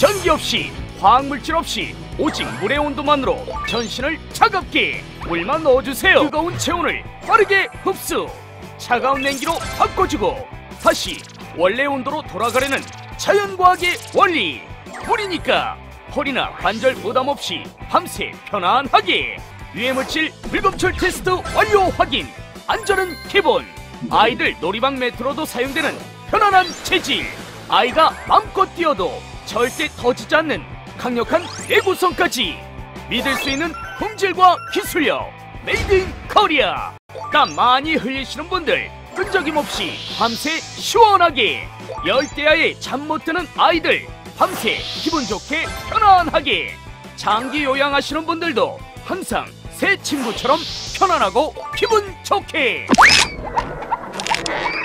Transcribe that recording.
전기 없이, 화학물질 없이 오직 물의 온도만으로 전신을 차갑게. 물만 넣어주세요. 뜨거운 체온을 빠르게 흡수. 차가운 냉기로 바꿔주고 다시 원래 온도로 돌아가려는 자연과학의 원리. 물이니까 허리나 관절 부담 없이 밤새 편안하게. 유해물질 불검출 테스트 완료 확인. 안전은 기본. 아이들 놀이방 매트로도 사용되는 편안한 재질. 아이가 맘껏 뛰어도 절대 터지지 않는 강력한 내구성까지. 믿을 수 있는 품질과 기술력. 메이드 인 코리아. 땀 많이 흘리시는 분들 끈적임 없이 밤새 시원하게. 열대야에 잠 못 드는 아이들 밤새 기분 좋게 편안하게. 장기 요양하시는 분들도 항상 새 친구처럼 편안하고 기분 좋게.